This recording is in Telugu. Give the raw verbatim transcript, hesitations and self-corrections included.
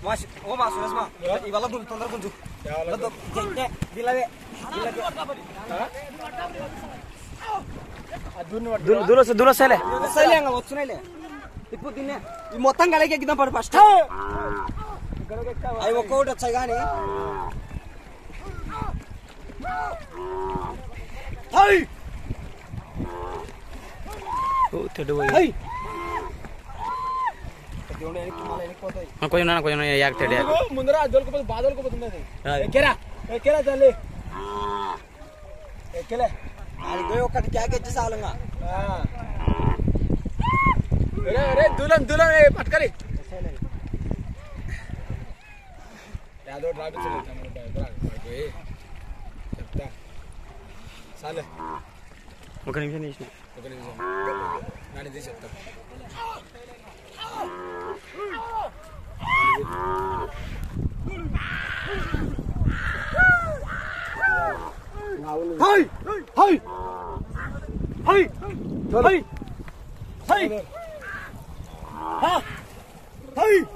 Mas, oh mas, mas mas. Ibalah gunung tondar gunung. Betul. Jengke, dilawe, dilawe. dulu dulu dulu sele. Sele yang nggak waktu nele. Ibu dinnya, di motong kali kayak kita pada pasti. Ayo kau udah saya gani. Hai. Oh, tidak boleh. Hai. కొంచెం కొంచెం యాక్టెడ్ ముందర జోలుకోపోతే బాధలుకోపోతుంది ఎక్కేరా ఎక్కేరా తల్లి ఎక్కలే అది ఒకటి క్యాకెట్ చాలుగా అరే దూలం దూలం పట్టుకరి యాదో డ్రాపించలేదు చెప్తా చాలే ఒక నిమిషం తీసిన ఒక నిమిషం నాని తీసి చెప్తా Hai, hai, hai, hai, hai, ha, hai.